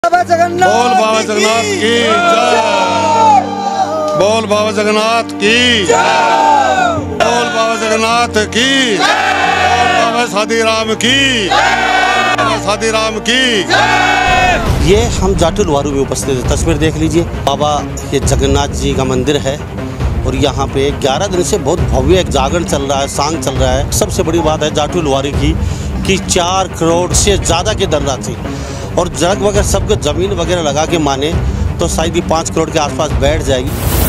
बोल बाबा जगन्नाथ की जय। बोल बाबा जगन्नाथ की जय। बोल बाबा जगन्नाथ की जय। बोल बाबा साधी राम की जय। साधी राम की जय। ये हम जाटू लवारू में उपस्थित है। तस्वीर देख लीजिए। बाबा ये जगन्नाथ जी का मंदिर है और यहाँ पे 11 दिन से बहुत भव्य एक जागरण चल रहा है, सांग चल रहा है। सबसे बड़ी बात है जाटू लवारी की कि 4 करोड़ से ज़्यादा की धनराशि और जग वगैरह सबको ज़मीन वगैरह लगा के माने तो शायद ही 5 करोड़ के आसपास बैठ जाएगी।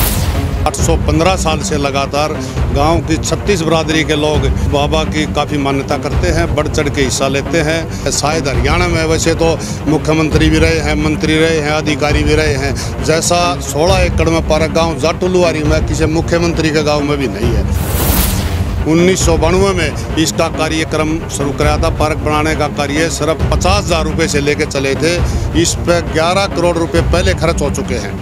815 साल से लगातार गांव की 36 बरादरी के लोग बाबा की काफ़ी मान्यता करते हैं, बढ़ चढ़ के हिस्सा लेते हैं। शायद हरियाणा में वैसे तो मुख्यमंत्री भी रहे हैं, मंत्री रहे हैं, अधिकारी भी रहे हैं। जैसा 16 एकड़ में पार्क गांव जाटू लवारी में किसी मुख्यमंत्री के गांव में भी नहीं है। 1992 में इसका कार्यक्रम शुरू कराया था। पार्क बनाने का कार्य सिर्फ 50,000 रुपये से लेके चले थे। इस पर 11 करोड़ रुपए पहले खर्च हो चुके हैं।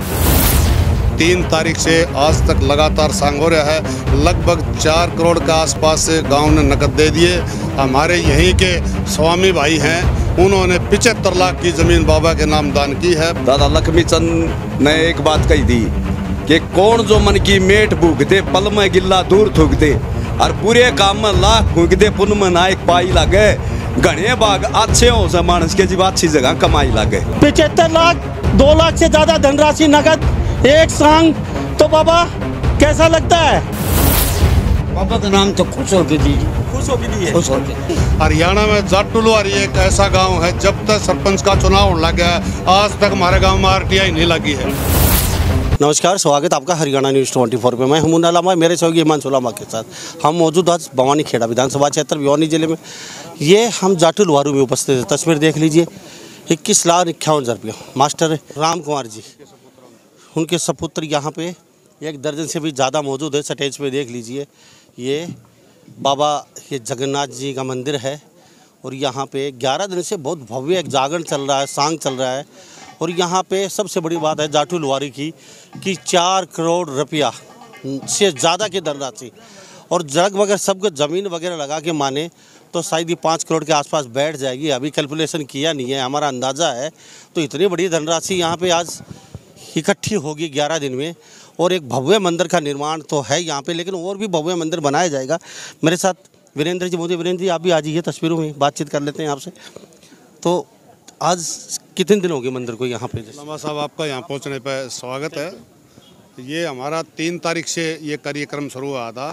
3 तारीख से आज तक लगातार सांग हो रहा है। लगभग 4 करोड़ के आसपास से गांव ने नकद दे दिए। हमारे यहीं के स्वामी भाई हैं, उन्होंने 75 लाख की ज़मीन बाबा के नाम दान की है। दादा लक्ष्मी चंद ने एक बात कही थी कि कौन जो मन की मेट भूख दे, पल में गिल्ला दूर थूक दे और पूरे काम में लाख फूक दे, पुन में नायक पाई लगे। घने बाग अच्छे हो से मानस के जीव अच्छी जगह कमाई लगे। 75 लाख 2 लाख से ज़्यादा धनराशि नकद एक सांग। तो बाबा कैसा लगता है? बाबा का नाम तो खुश होके दीजिए, खुश हो भी खुश होके। हरियाणा में जाटू लवारी एक ऐसा गांव है, जब तक सरपंच का चुनाव होने लगा है आज तक हमारे गांव में RTI नहीं लगी है। नमस्कार, स्वागत आपका हरियाणा न्यूज़ 24 पे। मैं हूं लामा, मेरे सहयोगी हिमांशु लामा के साथ हम मौजूद आज भवानी खेड़ा विधानसभा क्षेत्र भिवानी जिले में। ये हम जाटू लवारू में उपस्थित है। तस्वीर देख लीजिए। 21,51,000 रुपया मास्टर राम कुमार जी, उनके सपुत्र यहाँ पे 1 दर्जन से भी ज़्यादा मौजूद है। स्टेज पे देख लीजिए। ये बाबा ये जगन्नाथ जी का मंदिर है और यहाँ पे 11 दिन से बहुत भव्य एक जागरण चल रहा है, सांग चल रहा है। और यहाँ पे सबसे बड़ी बात है जाटू लवारी की कि 4 करोड़ रुपया से ज़्यादा की धनराशि और जग वगैरह सबको ज़मीन वगैरह लगा के माने तो शायद ही 5 करोड़ के आसपास बैठ जाएगी। अभी कैलकुलेशन किया नहीं है, हमारा अंदाज़ा है। तो इतनी बड़ी धनराशि यहाँ पे आज इकट्ठी होगी 11 दिन में। और एक भव्य मंदिर का निर्माण तो है यहाँ पे, लेकिन और भी भव्य मंदिर बनाया जाएगा। मेरे साथ वीरेंद्र जी मौजूद। वीरेंद्र जी, आप भी आ जाइए, तस्वीरों में बातचीत कर लेते हैं आपसे। तो आज कितने दिन हो गए मंदिर को यहाँ पे? लामा साहब, आपका यहाँ पहुँचने पर स्वागत है। ये हमारा 3 तारीख से ये कार्यक्रम शुरू हुआ था।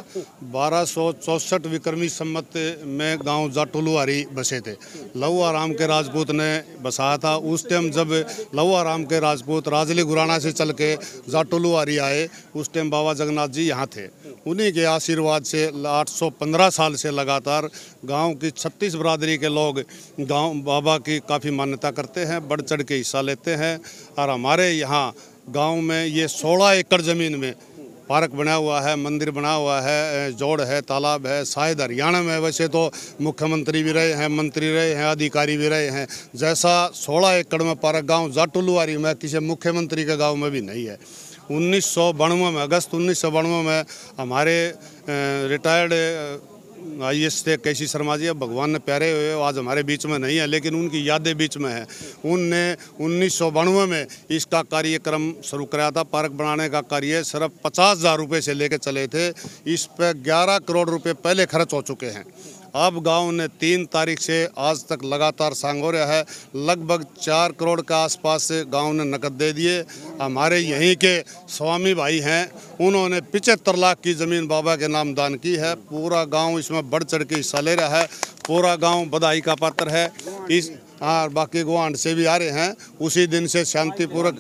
1264 विक्रमी संवत में गांव जाटू लवारी बसे थे। लहू आराम के राजपूत ने बसाया था। उस टाइम जब लहू आराम के राजपूत राजली गुराना से चल के जाटू लवारी आए, उस टाइम बाबा जगन्नाथ जी यहाँ थे। उन्हीं के आशीर्वाद से 815 साल से लगातार गांव की 36 बरादरी के लोग गांव बाबा की काफ़ी मान्यता करते हैं, बढ़ चढ़ के हिस्सा लेते हैं। और हमारे यहाँ गांव में ये 16 एकड़ ज़मीन में पार्क बना हुआ है, मंदिर बना हुआ है, जोड़ है, तालाब है। शायद हरियाणा में वैसे तो मुख्यमंत्री भी रहे हैं, मंत्री रहे हैं, अधिकारी भी रहे हैं। जैसा 16 एकड़ में पार्क गांव जाटू लवारी में किसी मुख्यमंत्री के गांव में भी नहीं है। 1992 में, अगस्त 1992 में हमारे रिटायर्ड IAS थे केसी शर्मा जी, अब भगवान ने प्यारे हुए, आज हमारे बीच में नहीं है, लेकिन उनकी यादें बीच में हैं। उनने 1992 में इसका कार्यक्रम शुरू कराया था। पार्क बनाने का कार्य सिर्फ 50,000 रुपये से लेके चले थे। इस पर 11 करोड़ रुपए पहले खर्च हो चुके हैं। अब गांव ने 3 तारीख से आज तक लगातार सांग हो रहा है। लगभग 4 करोड़ के आसपास से गांव ने नकद दे दिए। हमारे यहीं के स्वामी भाई हैं, उन्होंने 75 लाख की ज़मीन बाबा के नाम दान की है। पूरा गांव इसमें बढ़ चढ़ के हिस्सा ले रहा है। पूरा गांव बधाई का पात्र है। इस बाकी गुआंढ से भी आ रहे हैं। उसी दिन से शांतिपूर्वक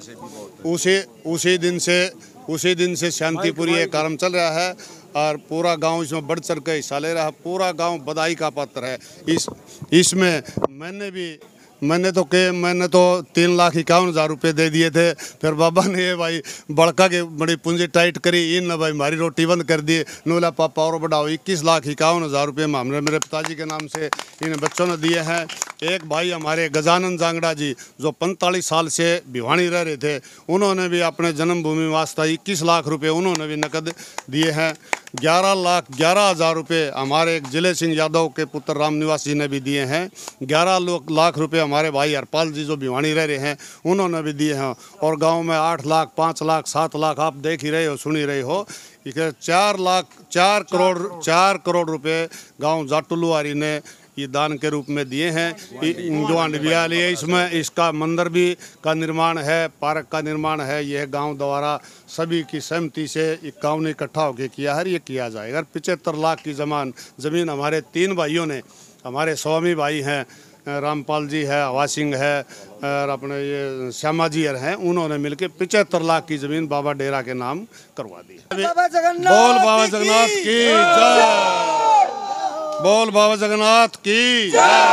उसी दिन से शांतिपूर्वक ये काम चल रहा है और पूरा गांव इसमें बढ़ चढ़ के हिस्सा ले रहा है। पूरा गांव बधाई का पात्र है। इसमें मैंने तो 3,51,000 रुपये दे दिए थे। फिर बाबा ने ये भाई बड़का के बड़ी पूंजी टाइट करी, इन भाई हमारी रोटी बंद कर दी। नोला पापा और बढ़ाओ 21,51,000 रुपये हमने मेरे पिताजी के नाम से इन बच्चों ने दिए हैं। एक भाई हमारे गजानन जांगड़ा जी, जो 45 साल से भिवानी रह रहे थे, उन्होंने भी अपने जन्मभूमि वास्ते 21 लाख रुपये उन्होंने भी नकद दिए हैं। 11,11,000 रुपये हमारे एक जिले सिंह यादव के पुत्र रामनिवास जी ने भी दिए हैं। 11 लाख रुपए हमारे भाई हरपाल जी जो भिवानी रह रहे हैं उन्होंने भी दिए हैं। और गांव में 8 लाख, 5 लाख, 7 लाख आप देख ही रहे हो, सुन ही रहे हो। 4 करोड़ रुपए गांव जाटुलुआरी ने ये दान के रूप में दिए हैं। जो अंडबियाली है इसमें इसका मंदिर भी का निर्माण है, पार्क का निर्माण है। यह गांव द्वारा सभी की सहमति से एक गांव ने इकट्ठा होकर किया है। ये किया जाएगा। 75 लाख की ज़मीन हमारे 3 भाइयों ने, हमारे स्वामी भाई हैं, रामपाल जी है, हवा सिंह है और अपने ये श्यामा जी हैं, उन्होंने मिलकर 75 लाख की ज़मीन बाबा डेरा के नाम करवा दी। बोल बाबा जगन्नाथ की जय। बोल बाबा जगन्नाथ की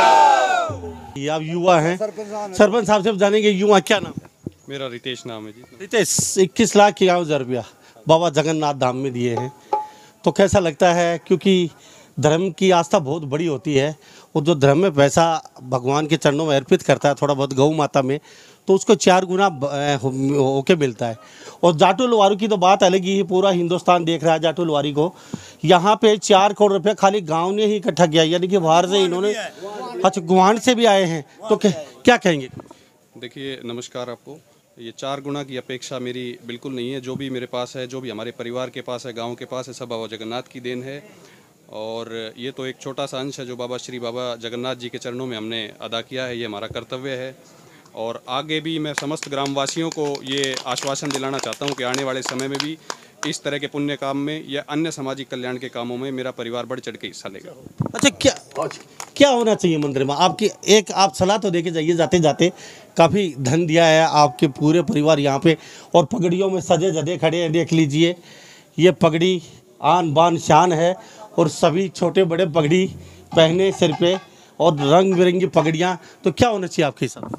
जय। आप युवा हैं, सरपंच साहब से जानेंगे युवा क्या नाम है? मेरा रितेश नाम है जी। रितेश, 21 लाख 51,000 रुपया बाबा जगन्नाथ धाम में दिए हैं, तो कैसा लगता है? क्योंकि धर्म की आस्था बहुत बड़ी होती है और जो धर्म में पैसा भगवान के चरणों में अर्पित करता है, थोड़ा बहुत गौ माता में, तो उसको 4 गुना होके मिलता है। और जाटुलवारू की तो बात अलग ही है, पूरा हिंदुस्तान देख रहा है जाटुलवारी को। यहाँ पे 4 करोड़ रुपए खाली गांव ने ही इकट्ठा किया, यानी कि बाहर से इन्होंने, अच्छा गुवाहाटी से भी आए हैं, तो क्या कहेंगे? देखिए, नमस्कार आपको। ये 4 गुना की अपेक्षा मेरी बिल्कुल नहीं है। जो भी मेरे पास है, जो भी हमारे परिवार के पास है, गाँव के पास है, सब बाबा जगन्नाथ की देन है। और ये तो एक छोटा सा अंश है जो श्री बाबा जगन्नाथ जी के चरणों में हमने अदा किया है। ये हमारा कर्तव्य है। और आगे भी मैं समस्त ग्रामवासियों को ये आश्वासन दिलाना चाहता हूँ कि आने वाले समय में भी इस तरह के पुण्य काम में या अन्य सामाजिक कल्याण के कामों में मेरा परिवार बढ़ चढ़ के हिस्सा लेगा। अच्छा, क्या होना चाहिए मंदिर में? आपकी एक आप सलाह तो देके जाइए जाते जाते। काफ़ी धन दिया है आपके पूरे परिवार यहाँ पे, और पगड़ियों में सजे जदे खड़े हैं, देख लीजिए। ये पगड़ी आन बान शान है, और सभी छोटे बड़े पगड़ी पहने सिर पे, और रंग बिरंगी पगड़ियाँ। तो क्या होना चाहिए आपके हिसाब से?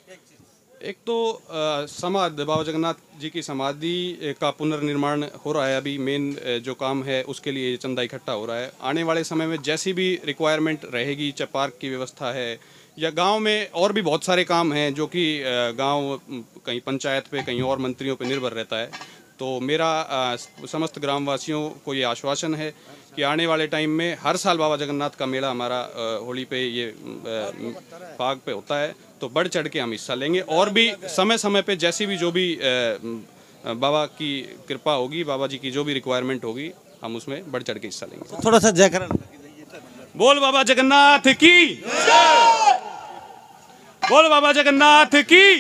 एक तो समाधि, बाबा जगन्नाथ जी की समाधि का पुनर्निर्माण हो रहा है। अभी मेन जो काम है उसके लिए चंदा इकट्ठा हो रहा है। आने वाले समय में जैसी भी रिक्वायरमेंट रहेगी, चाहे पार्क की व्यवस्था है या गांव में और भी बहुत सारे काम हैं जो कि गांव कहीं पंचायत पे, कहीं और मंत्रियों पे निर्भर रहता है। तो मेरा समस्त ग्रामवासियों को ये आश्वासन है कि आने वाले टाइम में हर साल बाबा जगन्नाथ का मेला हमारा होली पे, ये फाग पे होता है, तो बढ़ चढ़ के हम हिस्सा लेंगे। और भी समय समय पे जैसी भी जो भी बाबा की कृपा होगी, बाबा जी की जो भी रिक्वायरमेंट होगी, हम उसमें बढ़ चढ़ के हिस्सा लेंगे। थोड़ा सा जयकारा। बोल बाबा जगन्नाथ की, बोल बाबा जगन्नाथ की।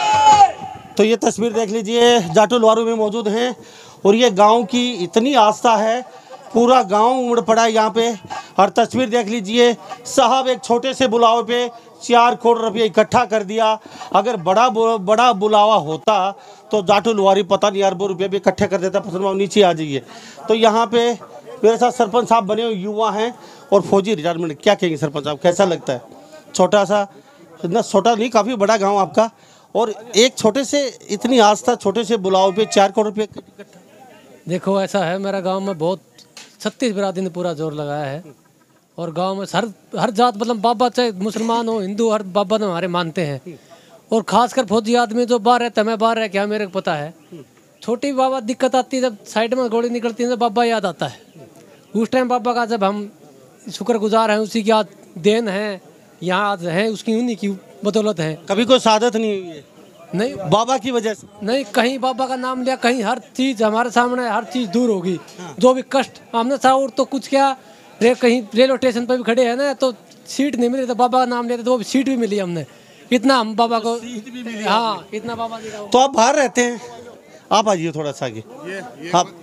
तो ये तस्वीर देख लीजिए, जाटुलवारू में मौजूद हैं, और ये गांव की इतनी आस्था है, पूरा गांव उमड़ पड़ा है यहाँ पे। और तस्वीर देख लीजिए, साहब एक छोटे से बुलावे पे 4 करोड़ रुपये इकट्ठा कर दिया। अगर बड़ा बुलावा होता तो जाटुलवारी पता नहीं अरबों रुपये भी इकट्ठे कर देता। पसंद नीचे आ जाइए। तो यहाँ पे मेरे साथ सरपंच साहब बने हुए युवा हैं और फौजी रिटायरमेंट। क्या कहेंगे सरपंच साहब, कैसा लगता है? छोटा सा, इतना छोटा नहीं, काफ़ी बड़ा गाँव आपका, और एक छोटे से इतनी आस्था, छोटे से बुलाव पे 4 करोड़ रुपये इकट्ठा। देखो, ऐसा है, मेरा गांव में बहुत 36 बिरादरी ने पूरा जोर लगाया है, और गांव में हर जात, मतलब बाबा चाहे मुसलमान हो हिंदू, हर बाबा ने हमारे मानते हैं। और खासकर फौजी आदमी जो बाहर रहता है, मैं बाहर रह क्या मेरे को पता है, छोटी बाबा दिक्कत आती है, जब साइड में गोली निकलती है तो बाबा याद आता है। उस टाइम बाबा का जब हम शुक्रगुजार हैं, उसी की देन है, यहाँ आज हैं, उसकी उन्हीं की बदौलत है। कभी कोई सादत नहीं हुई है? नहीं, बाबा की वजह से नहीं, कहीं बाबा का नाम लिया, कहीं हर चीज हमारे सामने, हर चीज दूर होगी। जो भी कष्ट हमने था, और तो कुछ क्या, कहीं रेलवे स्टेशन पर भी खड़े हैं ना, तो सीट नहीं मिली, तो बाबा का नाम लेते तो वो सीट भी मिली हमने। इतना हम बाबा को, हाँ, इतना बाबा जी का। तो आप बाहर रहते हैं, आप आइए थोड़ा सा आगे। आप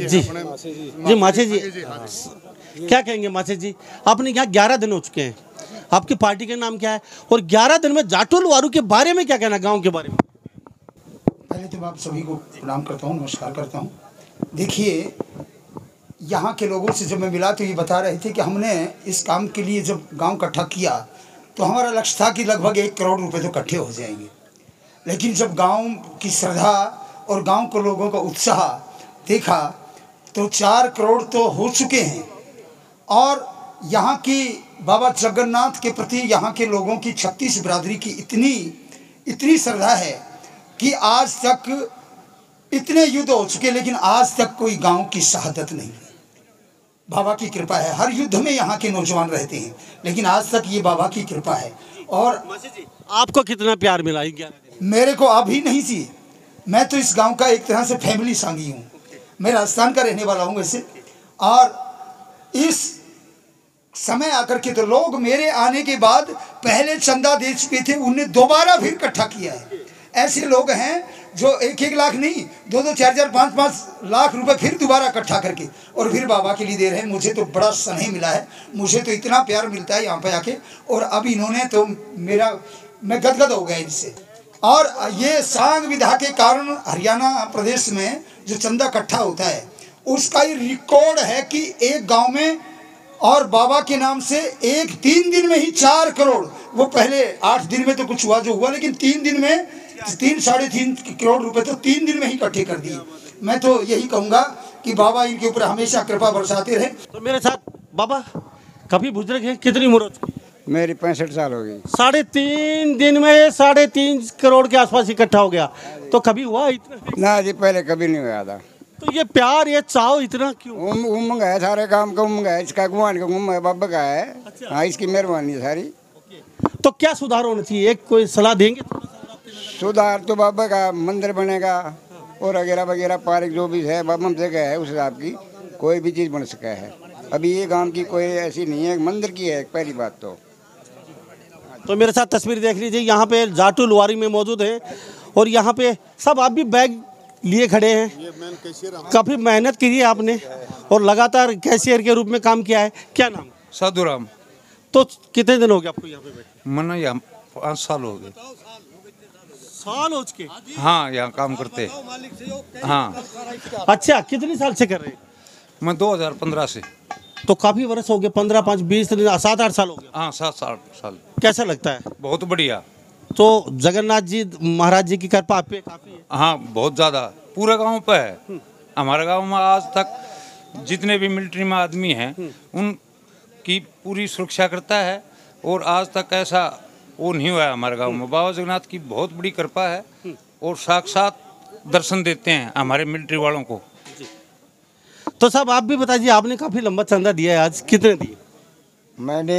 जी माछे जी, क्या कहेंगे माछे जी? आपने यहाँ 11 दिन हो चुके हैं, आपकी पार्टी का नाम क्या है, और 11 दिन में जाटुलवारू के बारे में क्या कहना, गांव के बारे में? पहले तो मैं आप सभी को प्रणाम करता हूँ, नमस्कार करता हूँ। देखिए, यहाँ के लोगों से जब मैं मिला तो ये बता रहे थे कि हमने इस काम के लिए जब गांव इकट्ठा किया तो हमारा लक्ष्य था कि लगभग 1 करोड़ रुपए तो इकट्ठे हो जाएंगे। लेकिन जब गांव की श्रद्धा और गांव के लोगों का उत्साह देखा तो 4 करोड़ तो हो चुके हैं। और यहाँ की बाबा जगन्नाथ के प्रति यहाँ के लोगों की 36 बिरादरी की इतनी श्रद्धा है कि आज तक इतने युद्ध हो चुके, लेकिन आज तक कोई गांव की शहादत नहीं। बाबा की कृपा है। हर युद्ध में यहाँ के नौजवान रहते हैं, लेकिन आज तक ये बाबा की कृपा है। और आपको कितना प्यार मिला है क्या? मेरे को अभी नहीं सी, मैं तो इस गांव का एक तरह से फैमिली सांगी हूँ। मैं राजस्थान का रहने वाला हूँ वैसे, और इस समय आकर के तो लोग मेरे आने के बाद पहले चंदा दे चुके थे, उन्हें दोबारा फिर इकट्ठा किया है। ऐसे लोग हैं जो 1-1 लाख नहीं, 2-2, 4-4, 5-5 लाख रुपए फिर दोबारा इकट्ठा करके और फिर बाबा के लिए दे रहे हैं। मुझे तो बड़ा स्नेह मिला है, मुझे तो इतना प्यार मिलता है यहाँ पे आके। और अब इन्होंने तो मैं गदगद हो गया इनसे। और ये सांग विधा के कारण हरियाणा प्रदेश में जो चंदा इकट्ठा होता है उसका ये रिकॉर्ड है कि एक गांव में और बाबा के नाम से 3 दिन में ही 4 करोड़, वो पहले 8 दिन में तो कुछ हुआ जो हुआ, लेकिन 3 दिन में 3-3.5 करोड़ रुपए तो 3 दिन में ही इकट्ठे कर दिए। मैं तो यही कहूँगा कि बाबा इनके ऊपर हमेशा कृपा बरसाते रहे। तो मेरे साथ बाबा कभी बुजुर्ग है, कितनी उम्र होती है? मेरी 65 साल हो गई। 3.5 दिन में 3.5 करोड़ के आसपास इकट्ठा हो गया, तो कभी हुआ इतना? ना जी, पहले कभी नहीं हुआ था। तो ये प्यार, ये चाव इतना क्यों? उमंग है, सारे काम का उमंग है, इसका गुमान का उमंग है, बाबा का है। अच्छा। हाँ, इसकी मेहरबानी है सारी। तो क्या सुधार होना चाहिए, एक कोई सलाह देंगे? सुधार तो बाबा का मंदिर बनेगा और वगैरह वगैरह, पार्क जो भी है बाबा जगह है उस हिसाब की कोई भी चीज़ बन सका है। अभी ये गांव की कोई ऐसी नहीं है, मंदिर की है पहली बात तो मेरे साथ तस्वीर देख लीजिए, यहाँ पे जाटू लुहारी में मौजूद है और यहाँ पे सब आप भी बैग लिए खड़े हैं। काफ़ी मेहनत की है आपने और लगातार कैशियर के रूप में काम किया है। क्या नाम? साधुराम। तो कितने दिन हो गए आपको यहाँ पे बैठे? मन यहाँ 5 साल हो गए। साल हो चुके? हाँ, यहाँ काम करते। हाँ। अच्छा, कितने साल से कर रहे हैं? मैं 2015 से। तो काफ़ी वर्ष हो गए, 15, 5, 20, 7-8 साल हो गए। हाँ, 7 साल। कैसा लगता है? बहुत बढ़िया। तो जगन्नाथ जी महाराज जी की कृपा आप पे काफ़ी है? हाँ, बहुत ज़्यादा। पूरे गांव पे है। हमारे गांव में आज तक जितने भी मिलिट्री में आदमी हैं उनकी पूरी सुरक्षा करता है और आज तक ऐसा वो नहीं हुआ है हमारे गांव में। बाबा जगन्नाथ की बहुत बड़ी कृपा है और साक्षात दर्शन देते हैं हमारे मिलिट्री वालों को। तो साहब आप भी बताइए, आपने काफ़ी लंबा चंदा दिया है, आज कितने दिए? मैंने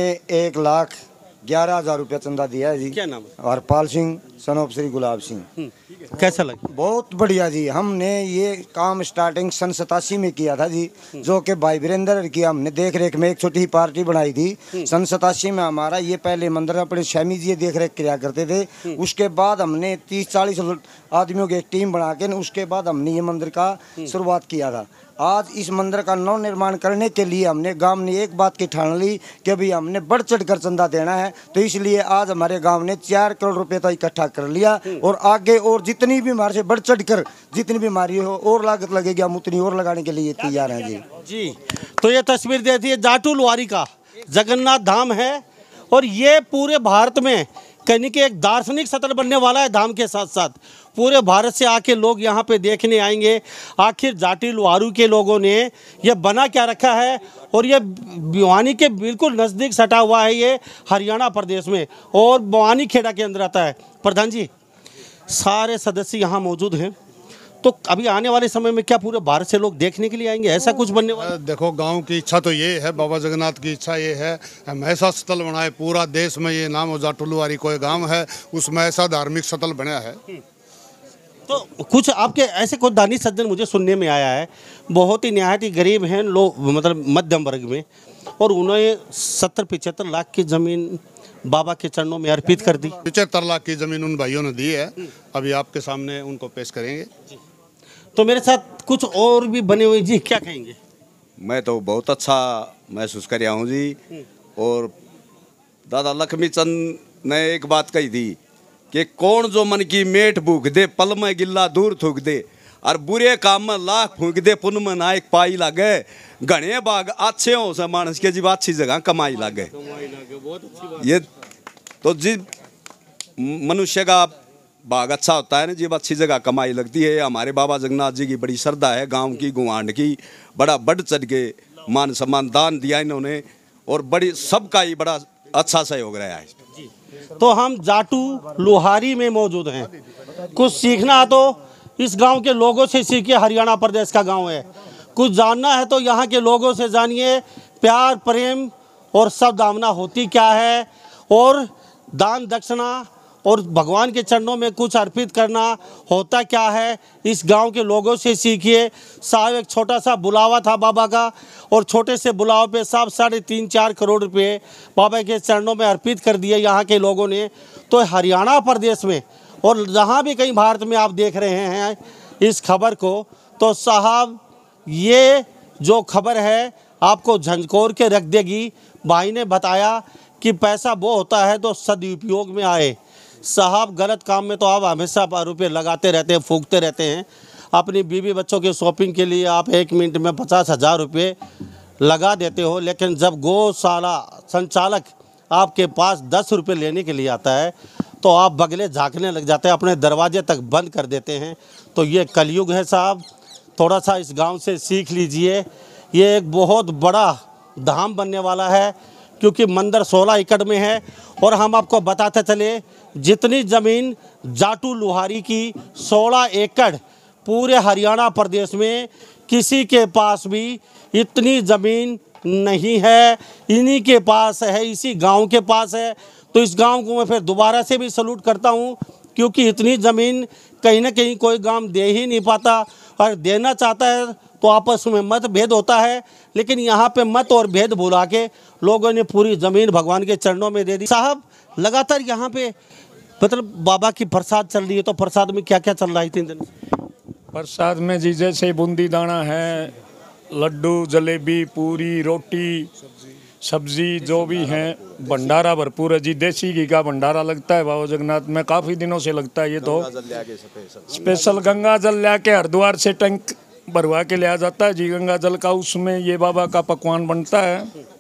1,11,000 रुपया चंदा दिया है जी। क्या नाम है? Harpal Singh, son of Shri Gulab Singh. कैसा लगा? बहुत बढ़िया जी। हमने ये काम स्टार्टिंग सन 87 में किया था जी, जो कि भाई वीरेंद्र की हमने देख रेख में एक छोटी ही पार्टी बनाई थी। सन 87 में हमारा ये पहले मंदिर अपने शमी जी देख रेख किया करते थे। उसके बाद हमने 30-40 आदमियों की एक टीम बना के उसके बाद हमने ये मंदिर का शुरुआत किया था। आज इस मंदिर का नव निर्माण करने के लिए हमने गांव ने एक बात की ठान ली कि अभी हमने बढ़ चढ़ कर चंदा देना है, तो इसलिए आज हमारे गांव ने 4 करोड़ रुपए तो इकट्ठा कर लिया और आगे और जितनी भी हमारे से बढ़ चढ़ कर जितनी भी हमारी हो और लागत लगेगी हम उतनी और लगाने के लिए तैयार हैं जी। तो ये तस्वीर देती है जाटू लुहारी का जगन्नाथ धाम है और ये पूरे भारत में कहीं कि एक दार्शनिक स्थल बनने वाला है। धाम के साथ साथ पूरे भारत से आके लोग यहाँ पे देखने आएंगे आखिर जाटी लुहारू के लोगों ने ये बना क्या रखा है। और ये भिवानी के बिल्कुल नज़दीक सटा हुआ है, ये हरियाणा प्रदेश में और भिवानी खेड़ा के अंदर आता है। प्रधान जी, सारे सदस्य यहाँ मौजूद हैं, तो अभी आने वाले समय में क्या पूरे भारत से लोग देखने के लिए आएंगे, ऐसा कुछ बनने वाला? देखो, गांव की इच्छा तो ये है, बाबा जगन्नाथ की इच्छा ये है हम ऐसा स्थल बनाए पूरा देश में। ये नाम जाटू लुहारी कोई गांव है उसमें ऐसा धार्मिक स्थल बना है। तो कुछ आपके ऐसे कोई दानी सज्जन मुझे सुनने में आया है, बहुत ही निहायत ही गरीब हैं लोग, मतलब मध्यम वर्ग में, और उन्होंने 70-75 लाख की ज़मीन बाबा के चरणों में अर्पित कर दी। 75 लाख की ज़मीन उन भाइयों ने दी है, अभी आपके सामने उनको पेश करेंगे। तो मेरे साथ कुछ और भी बने हुए जी, क्या कहेंगे? मैं तो बहुत अच्छा महसूस कर रहा हूँ जी। और दादा लक्ष्मी चंद ने एक बात कही थी कि कौन जो मन की मेट भूख दे, पल में गिल्ला दूर थूक दे, और बुरे काम में लाख फूक दे, पुण्य में नायक पाई लागे। घने बाग अच्छे हो से मानस के जीव अच्छी जगह कमाई लागे। ये तो जी मनुष्य का बाग अच्छा होता है ना, जीव अच्छी जगह कमाई लगती है। हमारे बाबा जगन्नाथ जी की बड़ी श्रद्धा है, गांव की गुआंढ की, बड़ा बढ़ चढ़ के मान सम्मान दान दिया इन्होंने, और बड़ी सबका ही बड़ा अच्छा सहयोग रहा है। तो हम जाटू लुहारी में मौजूद हैं, कुछ सीखना तो इस गांव के लोगों से सीखिए। हरियाणा प्रदेश का गांव है, कुछ जानना है तो यहाँ के लोगों से जानिए, प्यार प्रेम और सद्भावना होती क्या है, और दान दक्षिणा और भगवान के चरणों में कुछ अर्पित करना होता क्या है, इस गांव के लोगों से सीखिए। साहब एक छोटा सा बुलावा था बाबा का, और छोटे से बुलावे पे साहब 3.5-4 करोड़ रुपए बाबा के चरणों में अर्पित कर दिए यहाँ के लोगों ने। तो हरियाणा प्रदेश में और जहाँ भी कहीं भारत में आप देख रहे हैं इस खबर को, तो साहब ये जो खबर है आपको झंझोर के रख देगी। भाई ने बताया कि पैसा वो होता है तो सदुपयोग में आए। साहब गलत काम में तो आप हमेशा रुपये लगाते रहते हैं, फूकते रहते हैं। अपनी बीवी बच्चों की शॉपिंग के लिए आप 1 मिनट में 50,000 रुपये लगा देते हो, लेकिन जब गौशाला संचालक आपके पास 10 रुपये लेने के लिए आता है तो आप बगले झाँकने लग जाते हैं, अपने दरवाजे तक बंद कर देते हैं। तो ये कलयुग है साहब, थोड़ा सा इस गांव से सीख लीजिए। ये एक बहुत बड़ा धाम बनने वाला है, क्योंकि मंदिर 16 एकड़ में है। और हम आपको बताते चले, जितनी ज़मीन जाटू लुहारी की 16 एकड़ पूरे हरियाणा प्रदेश में किसी के पास भी इतनी ज़मीन नहीं है, इन्हीं के पास है, इसी गांव के पास है। तो इस गांव को मैं फिर दोबारा से भी सलूट करता हूं, क्योंकि इतनी ज़मीन कहीं ना कहीं कोई गांव दे ही नहीं पाता, और देना चाहता है तो आपस में मतभेद होता है। लेकिन यहाँ पे मत और भेद भुला के लोगों ने पूरी ज़मीन भगवान के चरणों में दे दी। साहब लगातार यहाँ पे मतलब बाबा की प्रसाद चल रही है, तो प्रसाद में क्या क्या चल रहा है 3 दिन? प्रसाद में जी जैसे बूंदी दाना है, लड्डू, जलेबी, पूरी, रोटी, सब्जी जो भी हैं, भंडारा भरपूर है जी। देसी घी का भंडारा लगता है बाबा जगन्नाथ में, काफ़ी दिनों से लगता है। ये तो स्पेशल गंगा जल ला के हरिद्वार से टैंक भरवा के लिया जाता है जी गंगा जल का। उसमें ये बाबा का पकवान बनता है,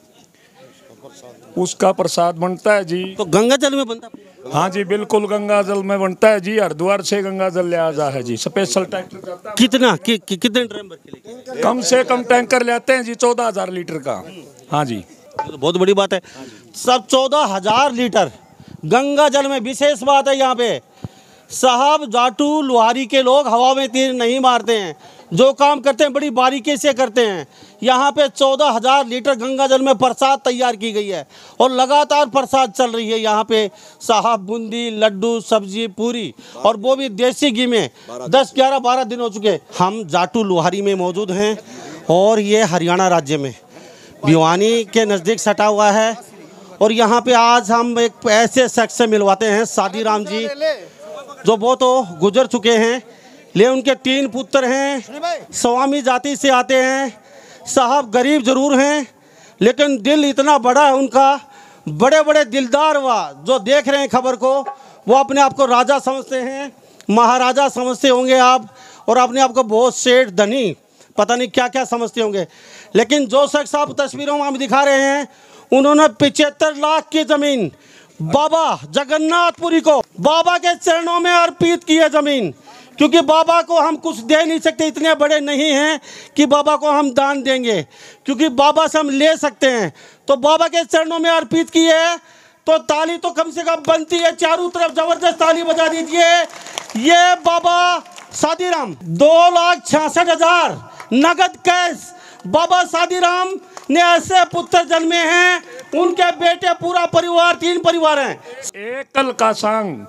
उसका प्रसाद बनता है जी। तो गंगा जल में बनता है? हाँ जी बिल्कुल, गंगा जल में बनता है जी। हरिद्वार से गंगा जल ले आता है जी, स्पेशल टैंकर जाता है। कितने ड्रम भर के लेके? कम से कम टैंकर लेते हैं जी 14,000 लीटर का। हाँ जी, तो बहुत बड़ी बात है। सब 14,000 लीटर गंगा जल में। विशेष बात है यहाँ पे साहब, जाटू लुहारी के लोग हवा में तीर नहीं मारते हैं, जो काम करते हैं बड़ी बारीकी से करते हैं। यहाँ पे 14,000 लीटर गंगा जल में प्रसाद तैयार की गई है, और लगातार प्रसाद चल रही है यहाँ पे साहब। बूंदी, लड्डू, सब्जी, पूरी, और वो भी देसी घी में। 10, 11, 12 दिन हो चुके। हम जाटू लुहारी में मौजूद हैं, और ये हरियाणा राज्य में भिवानी के नज़दीक सटा हुआ है। और यहाँ पे आज हम एक ऐसे शख्स से मिलवाते हैं, सादीराम जी, जो वो तो गुजर चुके हैं, ले उनके 3 पुत्र हैं, स्वामी जाति से आते हैं। साहब गरीब जरूर हैं, लेकिन दिल इतना बड़ा है उनका, बड़े बड़े दिलदार। हुआ जो देख रहे हैं खबर को, वो अपने आप को राजा समझते हैं, महाराजा समझते होंगे आप, और अपने आप को बहुत सेठ धनी पता नहीं क्या क्या समझते होंगे। लेकिन जो शख्स आप तस्वीरों में हम दिखा रहे हैं, उन्होंने 75 लाख की ज़मीन बाबा जगन्नाथपुरी को बाबा के चरणों में अर्पित की है ज़मीन। क्योंकि बाबा को हम कुछ दे नहीं सकते, इतने बड़े नहीं हैं कि बाबा को हम दान देंगे, क्योंकि बाबा से हम ले सकते हैं। तो बाबा के चरणों में अर्पित की है, तो ताली तो कम से कम बनती है। चारों तरफ जबरदस्त ताली बजा दीजिए। ये बाबा सादीराम 2,66,000 नगद कैश बाबा सादीराम ने ऐसे पुत्र जन्मे हैं, उनके बेटे पूरा परिवार 3 परिवार हैं। एकल का संग।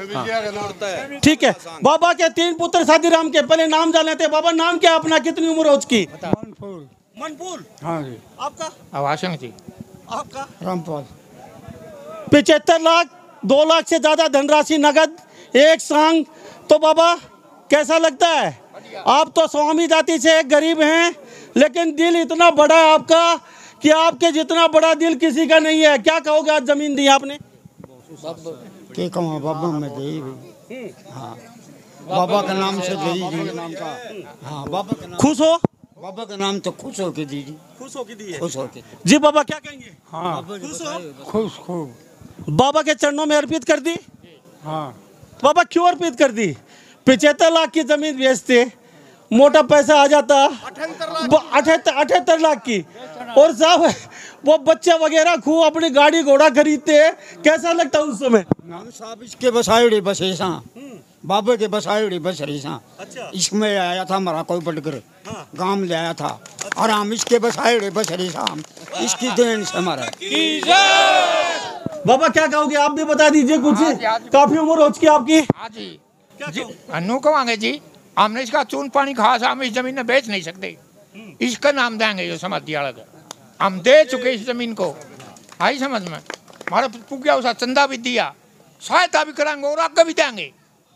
ठीक है, बाबा के 3 पुत्र सादीराम के। पहले नाम जान लेते हैं। बाबा नाम क्या अपना, कितनी उम्र है उसकी? मनपुर। हाँ जी। आपका? आवासन जी। आपका? रामपाल। 75 लाख, 2 लाख से ज्यादा धनराशि नगद एक संग। तो बाबा कैसा लगता है? आप तो स्वामी जाति से गरीब हैं, लेकिन दिल इतना बड़ा है आपका कि आपके जितना बड़ा दिल किसी का नहीं है। क्या कहोगे, आज जमीन दी आपने? क्या कहूँ, बाबा में दी। हाँ, बाबा का नाम से दी। हाँ, बाबा का नाम। खुश हो? बाबा का नाम तो खुश हो के दी। खुश हो के दी है। खुश हो के जी। बाबा क्या कहेंगे? हाँ, खुश हो? खुश खूब। बाबा के चरणों में अर्पित कर दी। हाँ। बाबा क्यों अर्पित कर दी? 75 लाख की जमीन बेचते, मोटा पैसा आ जाता 78 लाख की, और साहब वो बच्चे वगैरह खूब अपनी गाड़ी घोड़ा खरीदते। कैसा लगता उस समय? साहब इसके बसाइडे बसे बाबे के बसाई बस रही सा। इसमें आया था हमारा कोई बटगर गांव में ले आया था और हम इसके बसाई बस रही सा। इसकी देन से हमारा। बाबा क्या कहोगे, आप भी बता दीजिए कुछ। काफी उम्र हो चुकी आपकी। हाँ जी अनु कहेंगे जी, हमने इसका चून पानी खास हम इस जमीन में बेच नहीं सकते, इसका नाम देंगे जो समाधि वाला का। हम दे चुके इस जमीन को, आई समझ में। हमारा पुग्या उसका चंदा भी दिया, सहायता भी कराएंगे और आगे भी देंगे।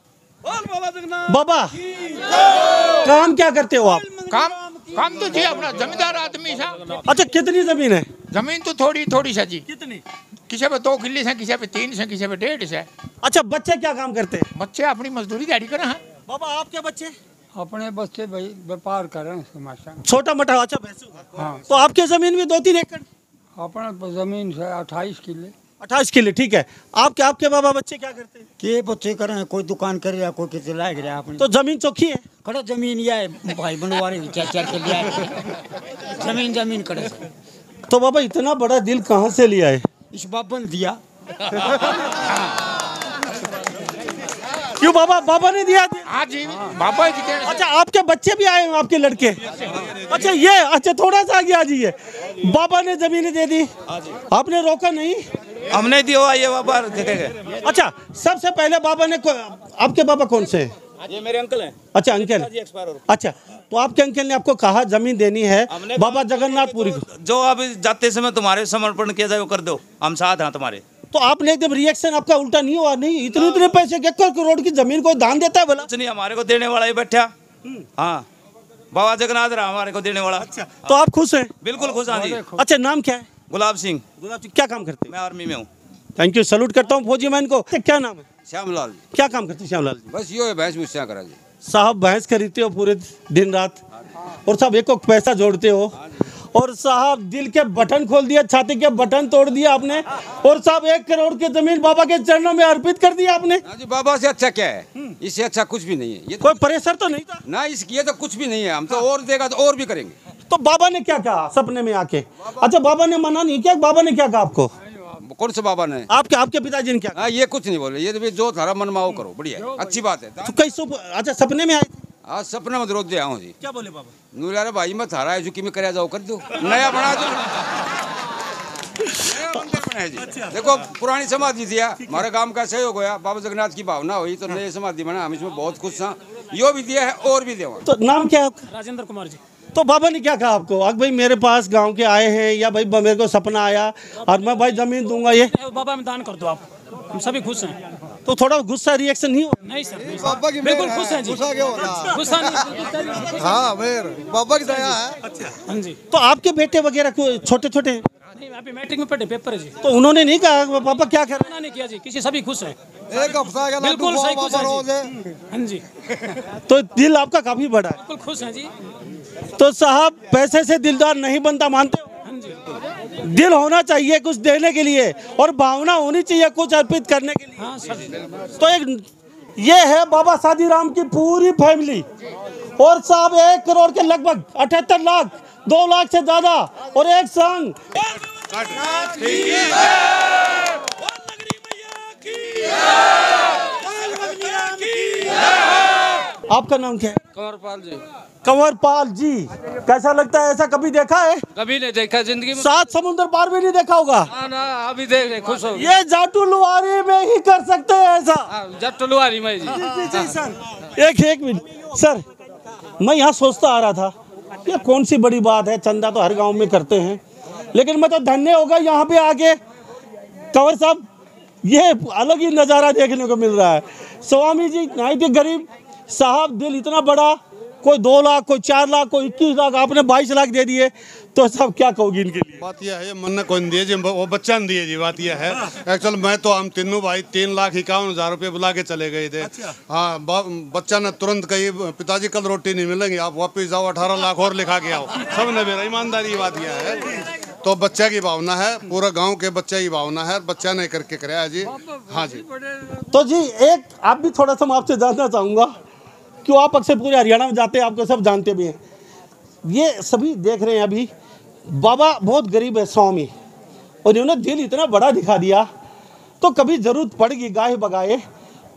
बाबा काम क्या करते हो आप? काम तो जी अपना जमींदार आदमी सा। अच्छा कितनी जमीन है? जमीन तो थोड़ी थोड़ी सा जी। कितनी? किसी पे 2 किले से, किसी पे 3 से, किसी पे 1.5 से। अच्छा बच्चे क्या काम करते हैं? बच्चे अपनी मजदूरी दिहाड़ी करें। बाबा आपके बच्चे? अपने बच्चे भाई व्यापार करें समाशा छोटा मोटा। अच्छा भैंसों का। हाँ। तो आपके जमीन में 2-3 एकड़? अपना जमीन से 28 किले। 28 किले, ठीक है। आपके बाबा बच्चे क्या करते हैं? के बच्चे करें, कोई दुकान कर रहा, कोई किसी लायक रहा अपनी। तो जमीन चौखी है? खड़ा जमीन या भाई बनवारे चाचा के लिए जमीन खड़े। तो बाबा इतना बड़ा दिल कहाँ से लिया है? इस बाबा ने दिया। क्यों बाबा ने दिया? हाँ जी बाबा जी के। अच्छा आपके बच्चे भी आए हैं, आपके लड़के? अच्छा ये अच्छा थोड़ा सा आगे आ जाइए। बाबा ने जमीन दे दी, आपने रोका नहीं? हमने दिया ये बाबा। अच्छा सबसे पहले बाबा ने आपके बाबा कौन से हैं? ये मेरे अंकल हैं। अच्छा अंकल। अच्छा तो आपके अंकल ने आपको कहा जमीन देनी है बाबा जगन्नाथपुरी को, जो अब जाते समय तुम्हारे समर्पण किया जाए वो कर दो, हम साथ हैं तुम्हारे। तो आपने एकदम रिएक्शन आपका उल्टा नहीं हुआ? नहीं इतने पैसे 1 करोड़ की जमीन को दान देता है भला? कुछ नहीं, हमारे को देने वाला ही बैठा। हाँ बाबा जगन्नाथ रहा हमारे को देने वाला। अच्छा तो आप खुश हैं? बिल्कुल खुश। हाँ जी। अच्छा नाम क्या है? गुलाब सिंह। क्या काम करते हैं? मैं आर्मी में हूँ। थैंक यू, सैल्यूट करता हूँ फौजी मैन को। क्या नाम है? श्यामलाल। क्या काम करते हैं श्यामलाल जी? बस यो है भैंस मुझसे करा जी। साहब भैंस खरीदते हो पूरे दिन रात और साहब एक पैसा जोड़ते हो और साहब दिल के बटन खोल दिया, छाती के बटन तोड़ दिया आपने और साहब 1 करोड़ की जमीन बाबा के चरणों में अर्पित कर दिया आपने। जी बाबा से अच्छा क्या है, इससे अच्छा कुछ भी नहीं है। ये कोई प्रेशर तो नहीं था ना इसकी, ये तो कुछ भी नहीं है। हम तो और देगा तो और भी करेंगे। तो बाबा ने क्या कहा सपने में आके? अच्छा बाबा ने मना नहीं किया? बाबा ने क्या कहा आपको? कौन से बाबा ने? आपके पिताजी ने क्या कहा? ये कुछ नहीं बोले, ये तो जो थारा मन माओ करो, बढ़िया अच्छी बात है। तो कई अच्छा सपने में आए? आज सपने में रोज दे आओ जी। क्या बोले बाबा? नूर यार भाई मैं थारा है जो में कराया जाओ कर दो, नया बना दो। अच्छा। देखो पुरानी समाधि थी, हमारे गांव का सहयोग होया, बाबा जगन्नाथ की भावना हुई तो नई समाधि बना। हम इसमें बहुत खुश हैं। यो भी दिया है और भी देवा। तो नाम क्या है आपका? राजेंद्र कुमार जी। तो बाबा ने क्या कहा आपको? अब भाई मेरे पास गांव के आए हैं या भाई मेरे को सपना आया और मैं भाई जमीन दूंगा, ये बाबा में दान कर दो आप, हम सभी खुश हैं। तो थोड़ा गुस्सा रिएक्शन नहीं हो? नहीं सर, बिल्कुल खुश हैं जी। गुस्सा नहीं। हाँ बाबा की दया है। अच्छा हाँ जी। तो आपके बेटे वगैरह छोटे छोटे नहीं, अभी मैट्रिक में पढ़े, पेपर है जी। तो उन्होंने नहीं कहा पापा क्या कर रहे हैं? नहीं किया जी, किसी सभी खुश हैं। एक हफ्ता बिल्कुल सही खुश हैं। हाँ जी। तो दिल आपका काफी बड़ा है। बिल्कुल खुश हैं जी। तो साहब पैसे से दिलदार नहीं बनता, मानते हो? हाँ जी। दिल होना चाहिए कुछ देने के लिए और भावना होनी चाहिए कुछ अर्पित करने के लिए। हाँ सर। तो एक ये है बाबा सादीराम की पूरी फैमिली और साहब 1 करोड़ के लगभग 78 लाख 2 लाख से ज्यादा और एक संग। आपका नाम क्या है? कंवरपाल जी। कंवरपाल जी, कैसा लगता है? ऐसा कभी देखा है? कभी नहीं देखा जिंदगी में। 7 समुद्र पार भी नहीं देखा होगा। ना अभी देख रहे, खुश हो। ये जाटू लुहारी में ही कर सकते हैं ऐसा। जाटू लुहारी में जी। जी सर। एक मिनट सर, मैं यहाँ सोचता आ रहा था ये कौन सी बड़ी बात है, चंदा तो हर गांव में करते हैं, लेकिन मैं तो धन्य होगा यहाँ पे आके। कंवर साहब ये अलग ही नज़ारा देखने को मिल रहा है। स्वामी जी नहीं थे गरीब साहब, दिल इतना बड़ा, कोई 2 लाख, कोई 4 लाख, कोई 21 लाख, आपने 22 लाख दे दिए, तो सब क्या कहोगी इनके लिए? बात यह है मन ने कोई दिए जी, वो बच्चा ने दिए जी। बात यह है एक्चुअल मैं तो हम तीनों भाई 3,51,000 रुपये बुला के चले गए थे। हाँ बच्चा ने तुरंत कही पिताजी कल रोटी नहीं मिलेंगी, आप वापस जाओ 18 लाख और लिखा के आओ। सब ने मेरा ईमानदारी बात यह है। तो बच्चा की भावना है, पूरा गांव के बच्चे की भावना है, बच्चा ने करके कराया जी। हाँ जी। तो जी एक आप भी थोड़ा सा मैं आपसे जानना चाहूँगा, क्यों आप अक्सर पूरे हरियाणा में जाते हैं, आपको सब जानते भी हैं, ये सभी देख रहे हैं अभी बाबा बहुत गरीब है स्वामी, और इन्होंने दिल इतना बड़ा दिखा दिया, तो कभी जरूरत पड़ेगी गाय बगाए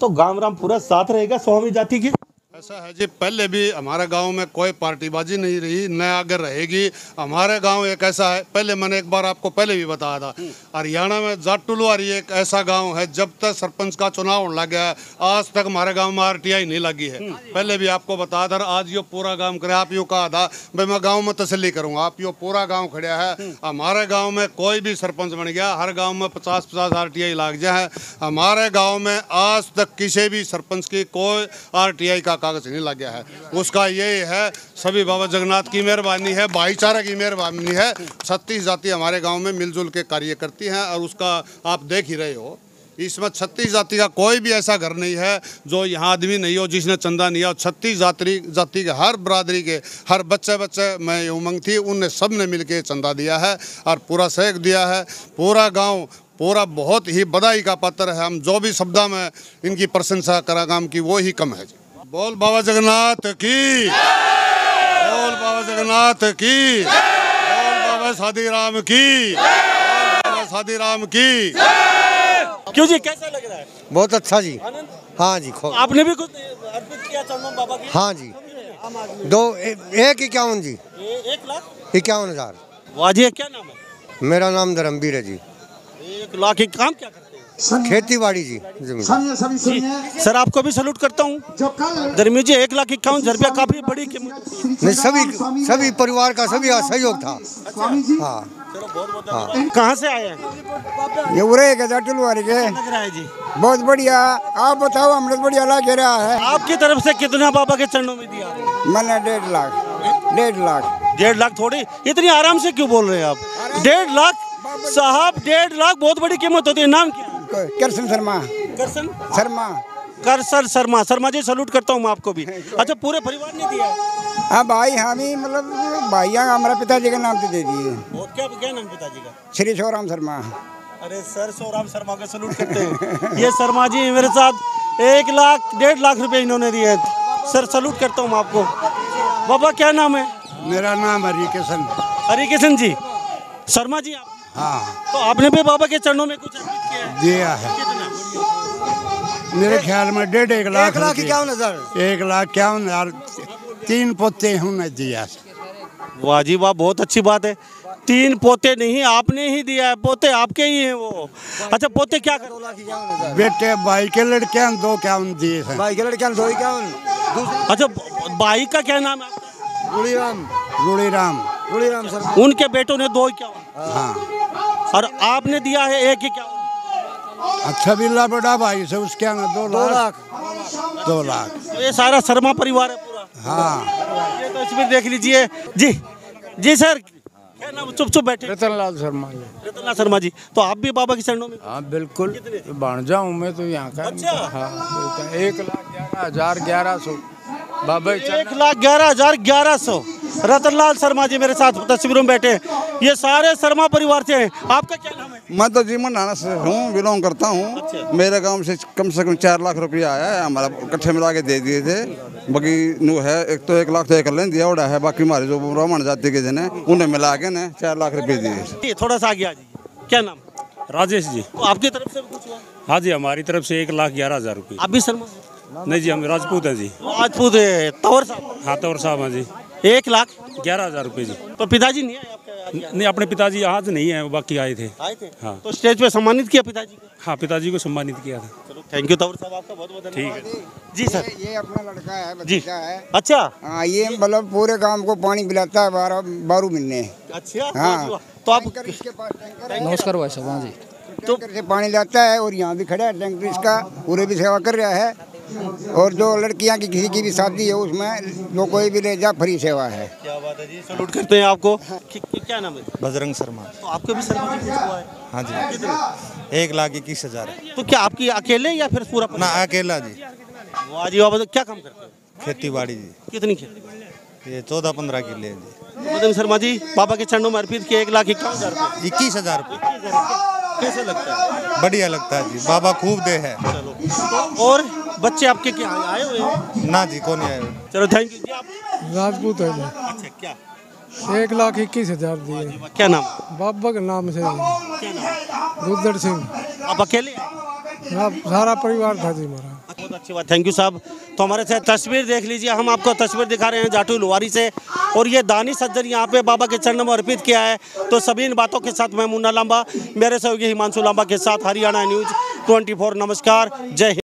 तो गांव राम पूरा साथ रहेगा स्वामी जाति की। ऐसा है जी, पहले भी हमारे गांव में कोई पार्टीबाजी नहीं रही, न आगे रहेगी। हमारे गांव एक ऐसा है, पहले मैंने एक बार आपको पहले भी बताया था, हरियाणा में जाटुलवारी एक ऐसा गांव है, जब तक सरपंच का चुनाव होने लग गया है आज तक हमारे गांव में आरटीआई नहीं लगी है। पहले भी आपको बताया था, आज यो पूरा गाँव करे। आप यो कहा था भाई मैं गाँव में तसल्ली करूँगा, आप यो पूरा गाँव खड़ा है। हमारे गाँव में कोई भी सरपंच बन गया, हर गाँव में 50-50 आरटीआई लग जाए। हमारे गाँव में आज तक किसी भी सरपंच की कोई आरटीआई का कागज नहीं लग गया है। उसका यही है, सभी बाबा जगन्नाथ की मेहरबानी है, भाईचारे की मेहरबानी है। 36 जाति हमारे गांव में मिलजुल के कार्य करती हैं और उसका आप देख ही रहे हो। इसमें 36 जाति का कोई भी ऐसा घर नहीं है जो यहाँ आदमी नहीं हो जिसने चंदा नहीं हो। 36 जाति के हर बरादरी के हर बच्चे में उमंग थी, उनने सब ने मिल के चंदा दिया है और पूरा सहयोग दिया है। पूरा गाँव पूरा बहुत ही बधाई का पात्र है। हम जो भी शब्दा में इनकी प्रशंसा करा काम की वो ही कम है। बोल बाबा जगन्नाथ की, बोल बाबा जगन्नाथ की, बोल बाबा सादी राम की, बोल बाबा सादी राम की। क्यों जी, कैसा लग रहा है? बहुत अच्छा जी। हाँ जी, आपने भी कुछ अर्पित किया चरणों बाबा की? हाँ जी, 51 जी, 1,51,000। वाह जी, क्या नाम है? मेरा नाम धर्मवीर है जी। 1 लाख की काम क्या करते हैं? खेती बाड़ी जी। सर आपको भी सैल्यूट करता हूँ। धर्मी जी, 1,51,000 रुपया काफी बड़ी कीमत। नहीं, सभी परिवार का सभी सहयोग था। हाँ। कहाँ से आए हैं? ये उरे के जाटुलवारी के। लग रहा है जी बहुत बढ़िया। आप बताओ, हमने बढ़िया लग रहा है। आपकी तरफ से कितना बाबा के चरणों में दिया? मैंने 1.5 लाख। 1.5 लाख थोड़ी, इतनी आराम से क्यों बोल रहे हैं आप? 1.5 लाख साहब, 1.5 लाख बहुत बड़ी कीमत होती है। नाम क्या? करसन शर्मा। करसन शर्मा। करसर शर्मा। शर्मा जी सैल्यूट करता हूँ मैं आपको भी। अच्छा, पूरे परिवार ने दिया? हाँ भाई, हम ही मतलब भाइया हमारा पिताजी का नाम तो दे दिए। क्या नाम पिताजी का? श्री शिवराम शर्मा। अरे सर, शिवराम शर्मा का सैल्यूट करते हैं। ये शर्मा जी मेरे साथ 1 लाख 1.5 लाख रुपए इन्होंने दिए। सर सैल्यूट करता हूँ आपको। बाबा क्या नाम है? मेरा नाम हरिकिशन। हरिकिशन जी। शर्मा जी आप? हाँ। तो आपने भी बाबा के चरणों में कुछ अर्पित किया है? दिया है। मेरे ख्याल में 1.5 लाख। 1,51,000। 1,51,000 3 पोते उन्होंने दिया। वाह जी वाह, बहुत अच्छी बात है। 3 पोते नहीं, आपने ही दिया है। पोते आपके ही हैं वो। अच्छा, पोते क्या कर? बेटे भाई के लड़के 2,51 दिए हैं। भाई के लड़के 2,51। अच्छा, भाई का क्या नाम है? गुड़ीराम सर। उनके बेटों ने 2,51। हाँ। और आपने दिया है 1,51। अच्छा बिल्ला बड़ा भाई से उसके आना 2 लाख। 2 लाख। तो ये सारा शर्मा परिवार है पूरा। हाँ। ये तो इसमें देख लीजिए जी सर, क्या नाम? चुप बैठे। रतनलाल शर्मा जी। रतनलाल शर्मा जी, तो आप भी बाबा के चरणों में? हाँ बिल्कुल, भांजा हूँ मैं तो यहाँ का। अच्छा। हाँ, 1,11,1100 बाबा। 1,11,1100। रतनलाल शर्मा जी मेरे साथ तस्वीरों में बैठे। ये सारे शर्मा परिवार से हैं। आपका क्या नाम है? मैं तो जीवन नाना से हूँ, बिलोंग करता हूँ। अच्छा। मेरे गांव से कम 4 लाख रुपया आया है, हमारा इकट्ठे मिला के दे दिए थे। बाकी नु है एक तो 1 लाख तो एक लेन दिया उड़ा है, बाकी हमारे जो ब्राह्मण जाति के जने उन्हें मिला के ने 4 लाख रुपये दिए। थोड़ा सा आगे आ जाइए। क्या नाम? राजेश जी। तो आपकी तरफ से कुछ हुआ? हाँ जी, हमारी तरफ से 1,11,000 रुपये। आप भी शर्मा? नहीं जी, हम राजपूत हैं जी। राजपूत है। तंवर साहब? हाँ, तंवर साहब हैं जी। 1,11,000 रुपये जी। तो पिताजी नहीं आए आपके? नहीं, अपने पिताजी आज नहीं है, बाकी आए थे। हाँ। तो स्टेज पे सम्मानित किया पिताजी को? हाँ, पिताजी को सम्मानित किया था। चलो, थैंक यू तंवर साहब, आपका बहुत बहुत ठीक है जी सर। ये अपना लड़का है, भतीजा है। अच्छा। हाँ, ये मतलब पूरे गांव को पानी पिलाता है 12 महीने। अच्छा। हाँ, तो आप इसके पास टैंकर है। नमस्कार भाई साहब। हाँ जी, टैंकर से पानी लाता है और यहाँ भी खड़ा है टैंकर इसका, पूरे भी सेवा कर रहा है। और जो लड़कियां की किसी की भी शादी है उसमें जो कोई भी ले जा, फ्री सेवा है। क्या बात है जी, सैल्यूट करते हैं आपको। क्या नाम है? बजरंग शर्मा। तो आपके भी शर्मा जी हुआ है? हाँ जी। कितने? 1,21,000। तो क्या आपकी अकेले या फिर पूरा? ना, अकेला जी। वाह जी वाह, क्या काम करते हैं? खेती बाड़ी जी। कितनी खेती? ये 14-15 किले है जी। बजरंग शर्मा जी बाबा के चरणों में अर्पित किए 1,51,000 रुपये। 21,000 रुपये। कैसे लगता है? बढ़िया लगता है जी, बाबा खूब दे है। तो और बच्चे आपके क्या आए हुए हैं? ना जी, कौन आए हुए? चलो, थैंक यू जी। आप राजपूत है जी। अच्छा, क्या? 1,21,000 दिए। क्या नाम? बाबा के नाम से। क्या नाम? रुद्र सिंह। आप अकेले? सारा परिवार था जी हमारा। बहुत अच्छी बात, थैंक यू साहब। तो हमारे साथ तस्वीर देख लीजिए, हम आपको तस्वीर दिखा रहे हैं जाटू लुहारी से, और ये दानी सज्जन यहाँ पे बाबा के चरणों में अर्पित किया है। तो सभी इन बातों के साथ मैं मुन्ना लांबा, मेरे सहयोगी हिमांशु लांबा के साथ हरियाणा न्यूज़ 24। नमस्कार, जय हिंद।